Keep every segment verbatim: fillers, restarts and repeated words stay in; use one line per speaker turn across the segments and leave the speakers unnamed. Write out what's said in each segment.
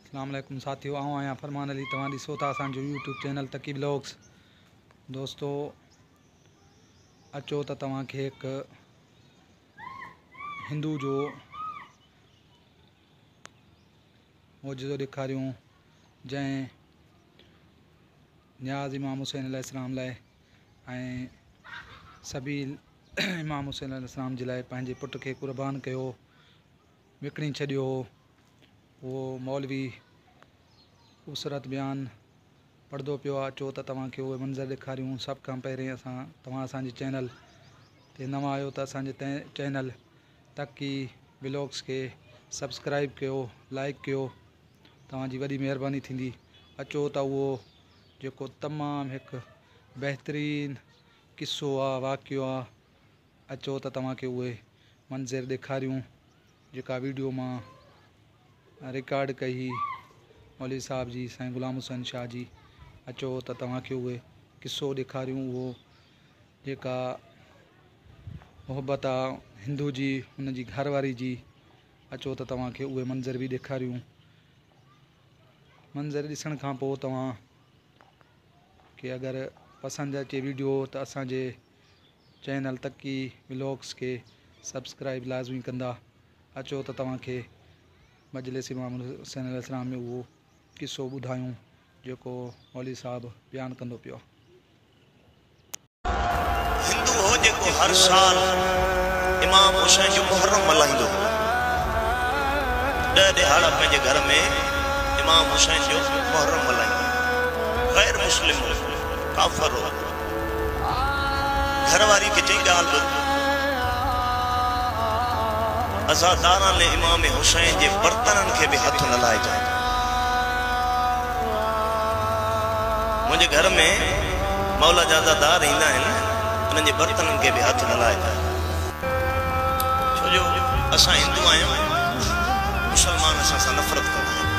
अस्सलाम वालेकुम साथियों, आऊँ आया फरमान अली तव्हां ॾिसो था असांजो यूट्यूब चैनल तकी ब्लॉग्स। दोस्तों अचो त तव्हांखे हिकु हिंदू जो मौजूदो ॾेखारियूं जंहिं नियाज़ इमाम हुसैन अलैहिस्सलाम लाइ ऐं सबील इमाम हुसैन अलैहिस्सलाम जे लाइ पंहिंजे पुट खे क़ुर्बान कयो, विकिणी छॾियो। वो मौलवी ख़ूबसूरत बयान पढ़दो पियो आहे। अचो त तव्हांखे उहे मंज़र ॾेखारियूं। सभु खां पहिरें असां तव्हां असांजे चैनल ते नवां आहियो त असांजे चैनल तकी ब्लॉग्स खे सब्सक्राइब कयो, लाइक कयो, तव्हांजी वॾी महिरबानी थींदी। अचो त उहो जेको तमामु हिकु बहितरीनु क़िसो आहे, वाक़ियो आहे, अचो त तव्हांखे उहे मंज़र ॾेखारियूं जेका वीडियो मां रिकॉर्ड कई हुई मौलवी साहब जी, साईं ग़ुलाम हुसैन शाह जी। अचो त तव्हांखे उहे क़िसो ॾेखारियूं, उहो जेका मोहबत आहे हिंदू जी, हुन जी घरवारी जी। अचो त तव्हांखे उहे मंज़र बि ॾेखारियूं। मंज़र ॾिसण खां पोइ तव्हां खे अगरि पसंदि अचे वीडियो त असांजे चैनल तकी ब्लॉग्स खे सब्सक्राइब लाज़मी कंदा। अचो त तव्हांखे मजलिस इमाम हुसैन अलैहिस्सलाम में उहो क़िसो ॿुधायूं जेको मौलवी साहब बयानु कंदो पियो।
हिंदू हो जेको हर साल इमाम हुसैन जो मुहर्रम मल्हाईंदो। ॾह ॾिहाड़ा पंहिंजे घर में इमाम हुसैन जो मुहर्रम मल्हाईंदो। गैर मुस्लिम हो, काफ़िर हो, घरवारी खे चई ॻाल्हि ॿुध, अज़ादारनि ने इमाम हुसैन जे बर्तननि खे बि हथ न लाइजांइ। मुंहिंजे घर में मौला जा अज़ादार ईंदा आहिनि, उन्हनि जे बर्तननि खे बि हथ न लाइजांइ। छो जो असां हिंदू आहियूं, मुसलमान असां सां नफ़रत कंदा आहिनि।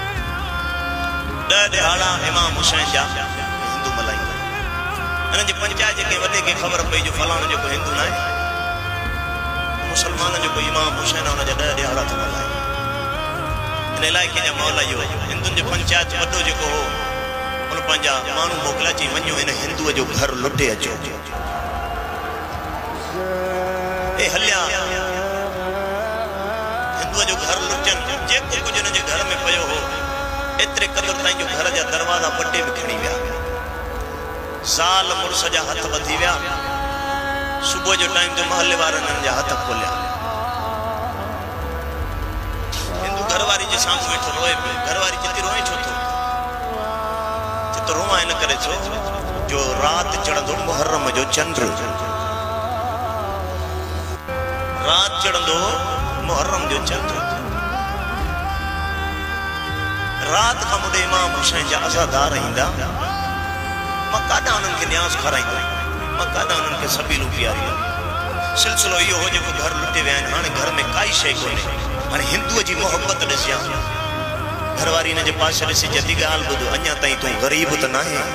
ॾह ॾिहाड़ा इमाम हुसैन जा हिंदू मल्हाईंदा आहिनि। हिननि जी पंचायत जेके वॾे खे ख़बर पई जो फलाणो जेको हिंदू न आहे, मुसलमान जो कोई इमाम हुसैन आहे, हुनजा ॾह ॾिहाड़ा था मल्हाइनि। हिन इलाइक़े जा मौला इहो हिंदुनि जो पंचायत वॾो जेको हो, उन पंहिंजा माण्हू मोकिलिया, चई वञो हिन हिंदूअ जो घर लुटे अचो। ए हलिया हिंदूअ जो घर लुटनि, जेको कुझु हिन जे घर में पियो हो एतिरे क़दुरु ताईं जो घर जा दरवाज़ा पटे बि खणी विया। ज़ाल मुड़ुस जा हथ ॿधी विया। सुबुह जो टाइम जो महले वारनि हिननि जा हथ खोलिया। हिंदू घरवारी जे साम्हूं वेठो रोए पियो। घरवारी चिती रोए छो थो? चित रोआ इन करे छो जो राति चढ़ंदो मुहर्रम जो चंड, राति चढ़ंदो मुहर्रम जो चंड। राति खां मुॾे इमाम हुसैन जा अज़ादार ईंदा। मां काॾां उन्हनि खे न्याज़ खाराईंदो, मां काॾां उन्हनि खे सबीलूं पीआरींदो। सिलसिलो इहो हो जेको घर लुटे विया आहिनि। हाणे घर में काई शइ कोन्हे। हाणे हिंदूअ जी मोहबत ॾिसिया। घरवारी हिन जे पासे ॾिसी जदी ॻाल्हि ॿुधो, अञा ताईं तूं ग़रीब त न आहे?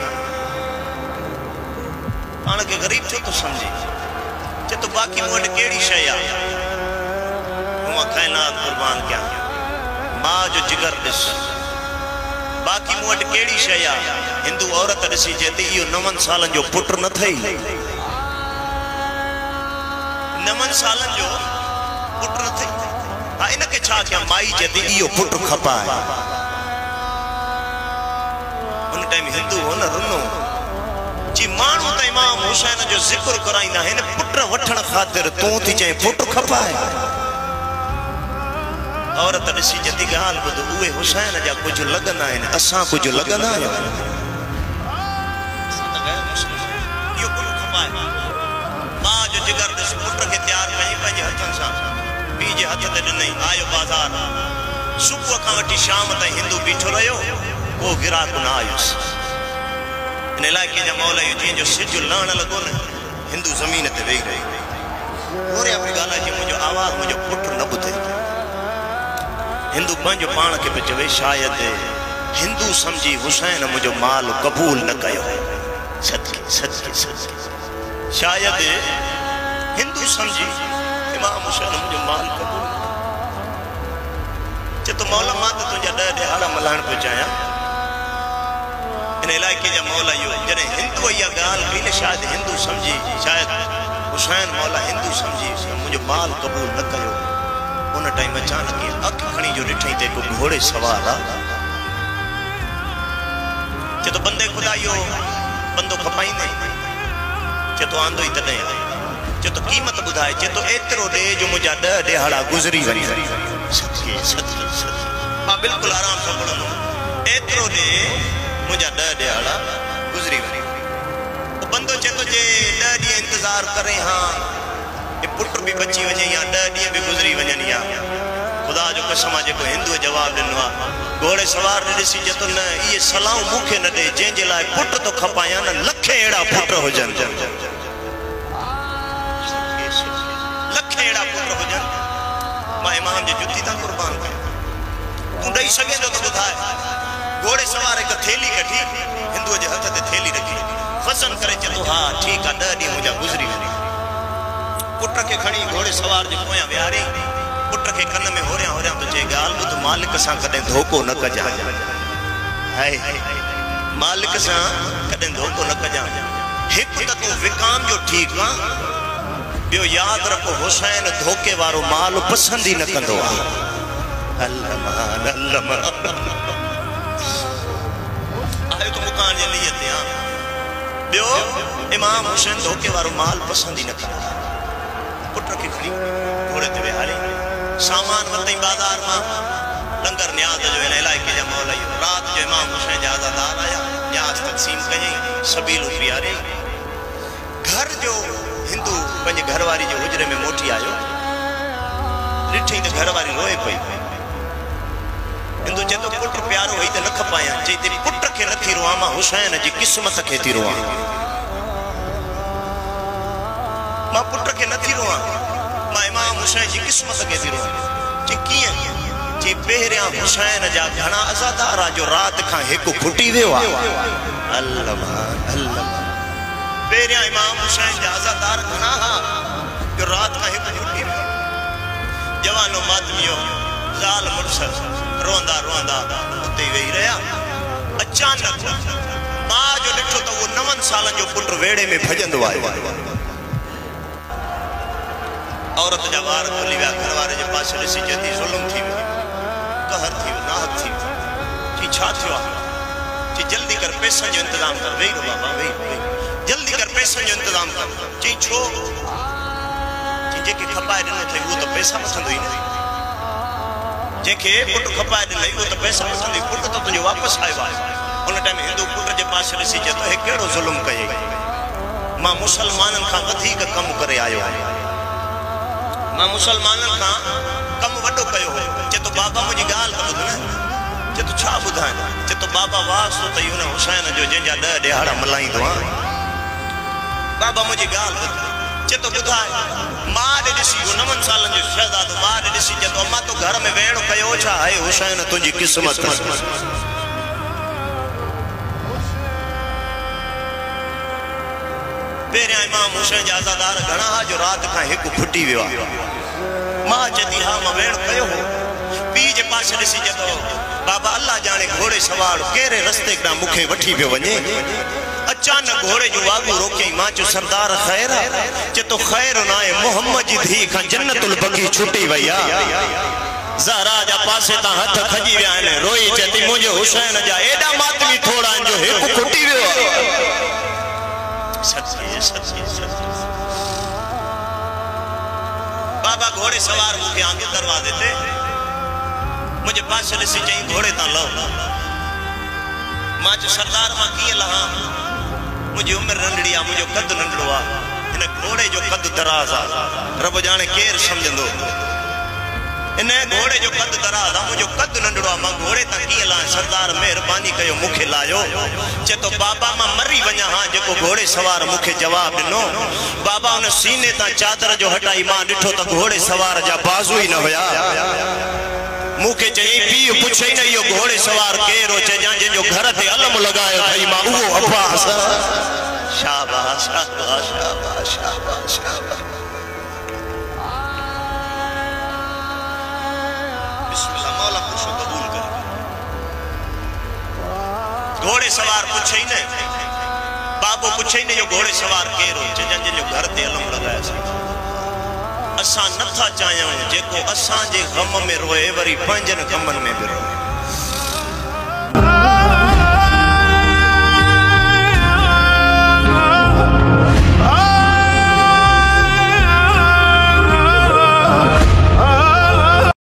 पाण खे ग़रीब छो थो सम्झे? चए तो बाक़ी मूं वटि कहिड़ी शइ आहे हूअं काइनात क़ुर्बान कयां। माउ जो जिगर ॾिस, बाक़ी मूं वटि कहिड़ी शइ आहे? हिंदू औरत ॾिसी चए थी इहो नवनि सालनि जो पुटु न अथई, नवनि सालनि जो पुटु न अथई। हा इनखे छा कयां? माई चए थी इहो पुटु खपाए। उन टाइम हिंदू हो न रुनो जी, माण्हू त इमाम हुसैन जो ज़िक्र कराईंदा आहिनि, पुट वठण ख़ातिर तूं थी चए पुटु खपाए। औरत ॾिसी जदी ॻाल्हि ॿुध, उहे हुसैन जा कुझु लॻंदा आहिनि, असां कुझु लॻंदा आहियूं। इहो पुटु खपाए। माउ जो जिगर ॾिस, पुट खे तयारु कई पंहिंजे हथनि सां, पीउ जे हथ ते ॾिनई, आयो बाज़ार। सुबुह खां वठी शाम ताईं हिंदू बीठो रहियो, को गिराक न आयुसि। हिन इलाइक़े जा मौला जीअं जो सिज लहण लॻो न, हिंदू ज़मीन ते वेही रही। वरी पई ॻाल्हाए, मुंहिंजो आवाज़ मुंहिंजो पुटु न ॿुधे। हिंदू पंहिंजो पाण खे पियो चवे, शायदि हिंदू सम्झी हुसैन मुंहिंजो माल क़बूल न कयो। सदके सदके सदके शायदि हिंदू सम्झी इमाम हुसैन मुंहिंजो माल क़बूल। चए तो मौला मां त तुंहिंजा ॾह ॾिहाड़ा मल्हाया ॿुधाइण पियो चाहियां इन इलाइक़े जा मौला इहो जॾहिं हिंदू इहा ॻाल्हि कई न शायदि हिंदू सम्झी शायदि हुसैन मौला हिंदू सम्झी मुंहिंजो माल क़बूल न कयो उन टाइम अचानक अखि खणी जो ॾिठई त हिकु घोड़े सवार आहे चए तो बंदे खुदा इहो बंदो खपाईंदे चए तो आंदो ई तॾहिं चए तो क़ीमत ॿुधाए चए तो एतिरो ॾे जो मुंहिंजा ॾह ॾिहाड़ा गुज़री वञे मां बिल्कुलु आराम सां पढ़ंदुमि एतिरो ॾे मुंहिंजा ॾह ॾिहाड़ा गुज़री वञे बंदो चए तो जे ॾह ॾींहं इंतज़ार करे हाँ ये पुट भी बची वञे या ॾह ॾींहं भी गुज़री वञनि या खुदा जो कसम आहे जेको हिंदुअ जवाबु ॾिनो आहे घोड़े सवार ने ॾिसी चए तो न इहे सलाहूं मूंखे न ॾे जंहिंजे लाइ पुट तो खपायां न लखे अहिड़ा पुट हुजनि लखे अहिड़ा पुट हुजनि मां इमाम जी जुती तां क़ुर्बान कयां तूं ॾेई सघे थो त ॿुधाए घोड़े सवार हिकु थेली कढी हिंदुअ जे हथ ते थेली रखी फसन करे चए तो हा ठीकु आहे ॾह ॾींहं मुंहिंजा गुज़री वञे पुट खे खणी घोड़े सवार जे पोयां विहारे पुट खे कन में होरियां होरियां तो चए ॻाल्हि ॿुध मालिक सां कॾहिं धोखो न कजां हाय मालिक सां कॾहिं धोखो न कजां हिकु त तूं विकाम जो ठीकु आहे ॿियो यादि रखो हुसैन धोखे वारो माल पसंदि ई न कंदो आहे अल्लाह अल्लाह आयो तो मुकान जे लिए ते ॿियो इमाम हुसैन धोखे वारो माल पसंदि ई न कंदो पुट खे खणी घोड़े ते विहारे सामान वरितई बाज़ार मां लंगर न्याज़ जो हिन इलाइक़े जा मौला राति जो इमाम हुसैन जा आज़ादार आया न्याज़ तक़सीम कयईं सबीलूं पीआरे घर जो हिंदू पंहिंजे घरवारी जे हुजरे में मोटी आयो ॾिठई त घरवारी रोए पई हिंदू चए तो पुट प्यारो हुई त न खपायां चई ते पुट खे नथी रोआं मां हुसैन जी क़िस्मत खे थी रोआं मां पुट खे नथी रोआं मां इमाम हुसैन जी क़िस्मत खे थी रोआं चई कीअं चई पहिरियां हुसैन जा घणा अज़ादार जो राति खां हिकु खुटी वियो आहे अल्लाह अल्लाह पहिरियां इमाम हुसैन जा अज़ादार घणा हा जो राति खां हिकु खुटी वियो जवानो मातमियो ज़ाल मुड़सर रोंदा रोंदा उते वेही रहिया अचानक मां जो ॾिठो त उहो नवनि सालनि जो पुट वेड़े में भॼंदो आयो औरत जा वार खुली विया घर वारे जे पासे ॾिसी चए ज़ुल्म थी वियो कहर थी वियो नाहक थी वियो चई छा थियो आहे चई जल्दी कर पैसनि जो इंतज़ाम कर वेही रहो बाबा वेही वेही जल्दी कर पैसनि जो इंतज़ाम कर चई छो चई जेके खपाए ॾिनो अथई उहो त पैसा वठंदो ई न जंहिंखे पुट खपाए ॾिनई उहो त पैसा वठंदो पुट त तुंहिंजो वापसि आयो आहे उन टाइम हिंदू पुट जे पासे ॾिसी चए थो हे कहिड़ो ज़ुल्म कयई मां मुसलमाननि खां वधीक कमु करे आयो आहियां मां मुसलमाननि खां कमु वॾो कयो हो चए तो बाबा मुंहिंजी ॻाल्हि त ॿुध न चए तो छा ॿुधायां चए तो बाबा वास्तो अथई हुन हुसैन जो जंहिंजा ॾह ॾिहाड़ा मल्हाईंदो आहे बाबा मुंहिंजी ॻाल्हि ॿुध चए तो ॿुधाए मां ॾे ॾिसी उहो नवनि सालनि जो शहज़ादो मां ॾे ॾिसी चए तो अम्मा तो घर में वेहणो कयो छा आहे हुसैन तुंहिंजी क़िस्मत पहिरियां इमाम हुसैन जा आज़ादार घणा हा जो राति खां हिकु खुटी वियो आहे मां चवंदी हा मां वेहणो कयो हो पीउ जे पासे ॾिसी चए तो बाबा अल्लाह जाने घोड़े सवार कहिड़े रस्ते ॾांहुं मूंखे वठी पियो वञे अचानक घोड़े जो वागू रोकियईं मां चयो सरदार ख़ैर आहे चए तो ख़ैर न आहे मोहम्मद जी धीउ खां जन्नतुल बक़ी छुटी वई आहे ज़हरा जा पासे तां हथ खजी विया आहिनि रोई चए थी मुंहिंजे हुसैन जा एॾा मातमी थोड़ा आहिनि जो हिकु खुटी वियो आहे बाबा घोड़े सवार मुझे आगे दरवाजे ते मुझे पास ॾिसी चई घोड़े तां लहो मां चयो सरदार मां कीअं लहां मुंहिंजी उमिरि नंढड़ी आहे मुंहिंजो कद नंढड़ो आहे हिन घोड़े जो कद दराज़ आहे रब जाने केरु सम्झंदो इन घोड़े जो कद दराज़ आहे मुंहिंजो कद नंढड़ो आहे मां घोड़े तां कीअं लहां सरदार महिरबानी कयो मूंखे लायो चए तो बाबा मां मरी वञा हा जेको घोड़े सवार मूंखे जवाब ॾिनो बाबा हुन सीने तां चादर जो हटाई मां ॾिठो त घोड़े सवार जा बाज़ू ई न हुया मूंखे चई पीउ पुछई न इहो घोड़े सवार केरु चइजां जंहिंजो घर ते अलम लॻायो अथई मां उहो अब्बास शाबाश शाबाश शाबाश शाबाश शाबाश बिस्मिल्लाह मौला खुशो कबूल करे घोड़े सवार पुछे ही न बाबो पुछे ही न जो घोड़े सवार केरो चजन जो घर ते अलम लगाया सी असा नथा चाहियूं जेको असा जे गम में रोए वरी पंजन गमन में भी रोए